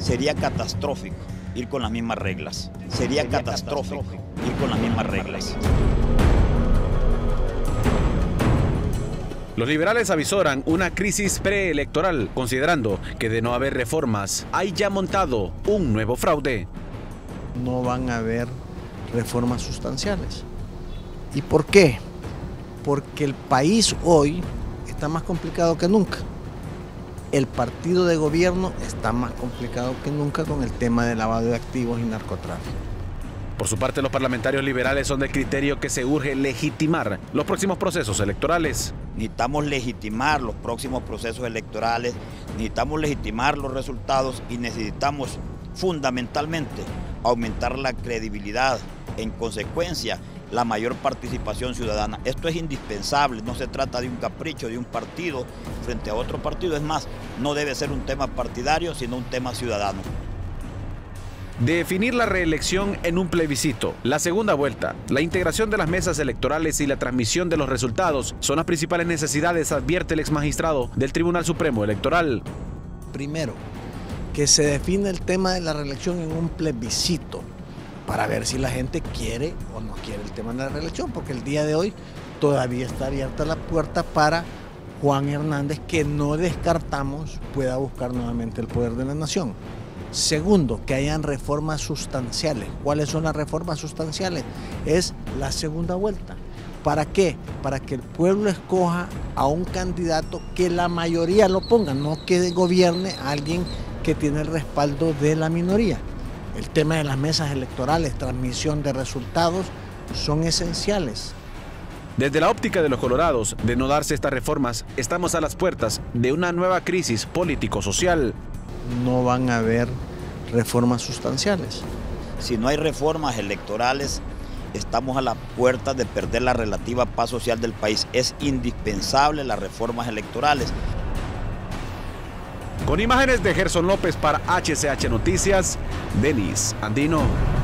Sería catastrófico ir con las mismas reglas. Sería catastrófico ir con las mismas reglas. Los liberales avisoran una crisis preelectoral, considerando que de no haber reformas, hay ya montado un nuevo fraude. No van a haber reformas sustanciales. ¿Y por qué? Porque el país hoy está más complicado que nunca. El partido de gobierno está más complicado que nunca con el tema de lavado de activos y narcotráfico. Por su parte, los parlamentarios liberales son del criterio que se urge legitimar los próximos procesos electorales. Necesitamos legitimar los próximos procesos electorales, necesitamos legitimar los resultados y necesitamos fundamentalmente aumentar la credibilidad, en consecuencia la mayor participación ciudadana. Esto es indispensable, no se trata de un capricho de un partido frente a otro partido, es más, no debe ser un tema partidario, sino un tema ciudadano. Definir la reelección en un plebiscito, la segunda vuelta, la integración de las mesas electorales y la transmisión de los resultados son las principales necesidades, advierte el exmagistrado del Tribunal Supremo Electoral. Primero, que se define el tema de la reelección en un plebiscito para ver si la gente quiere o no quiere el tema de la reelección, porque el día de hoy todavía está abierta la puerta para Juan Hernández, que no descartamos pueda buscar nuevamente el poder de la nación. Segundo, que hayan reformas sustanciales. ¿Cuáles son las reformas sustanciales? Es la segunda vuelta. ¿Para qué? Para que el pueblo escoja a un candidato que la mayoría lo ponga, no que gobierne a alguien que tiene el respaldo de la minoría. El tema de las mesas electorales, transmisión de resultados, son esenciales. Desde la óptica de los colorados, de no darse estas reformas, estamos a las puertas de una nueva crisis político-social. No van a haber reformas sustanciales. Si no hay reformas electorales, estamos a la puerta de perder la relativa paz social del país. Es indispensable las reformas electorales. Con imágenes de Gerson López para HCH Noticias, Denis Andino.